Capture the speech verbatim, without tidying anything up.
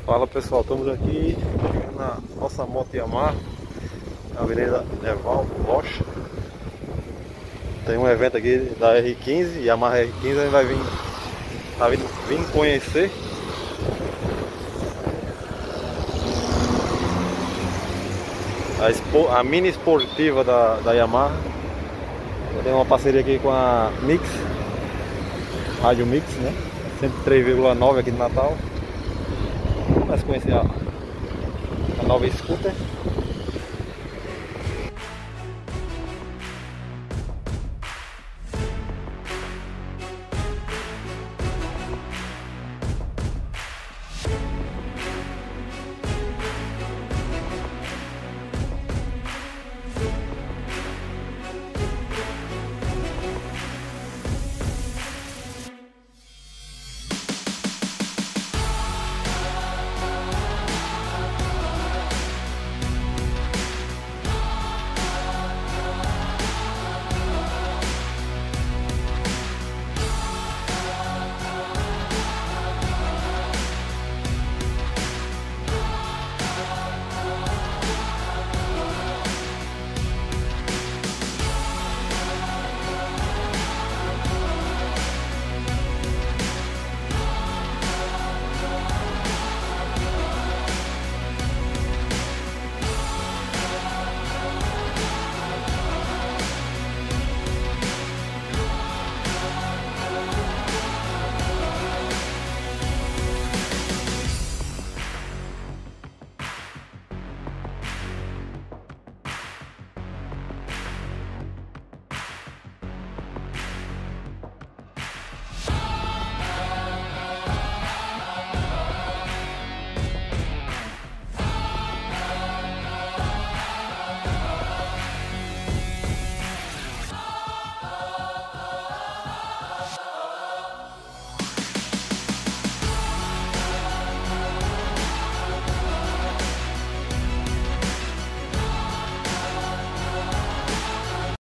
Fala pessoal, estamos aqui na nossa moto Yamaha, na Avenida Neval Rocha. Tem um evento aqui da R quinze, Yamaha R quinze, a gente vai vir, tá vindo, vindo conhecer. A, expo, a mini esportiva da, da Yamaha. Tem uma parceria aqui com a Mix, Rádio Mix, né? cento e três vírgula nove aqui de Natal. Vamos conhecer a, a nova scooter.